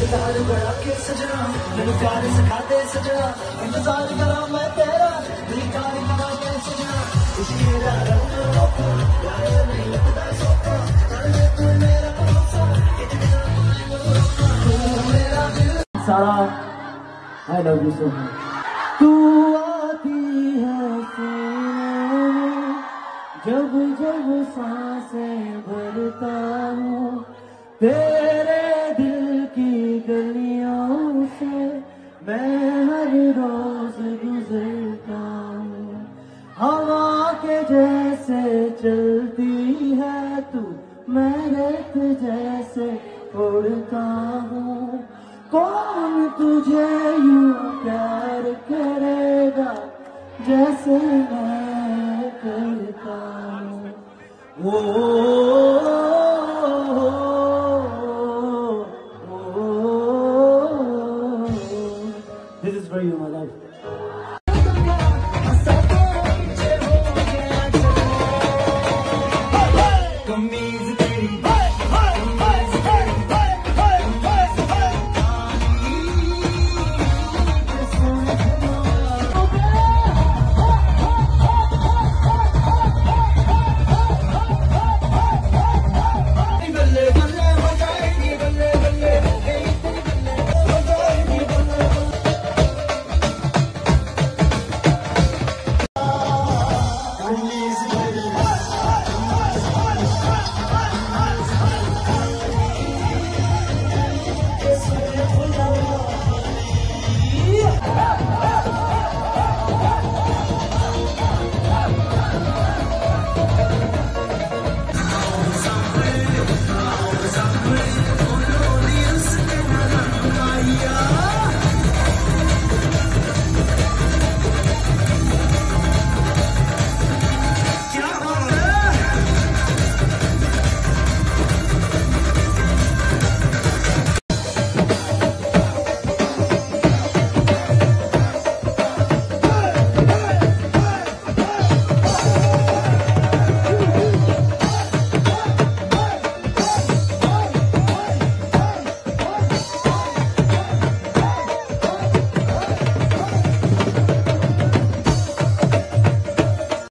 इंतजार बड़ा के सजना, मैंने प्यार सिखा दे सजना, इंतजार करा मैं तेरा, प्यार करा मैं सजना, इसके रंग रोका, यार नहीं लगता सोका, कर ले तू मेरा भरोसा, तू मेरा दिल सारा, I love you so much। तू आती है सीने में, जब जब सांसें भरता हूँ, तेरे दिल की गलियों से मैं हर रोज गुजरता हूँ। हवा के जैसे चलती है तू, मैं रेत जैसे उड़ता हूँ। कौन तुझे यूं प्यार करेगा जैसे मैं करता हूँ।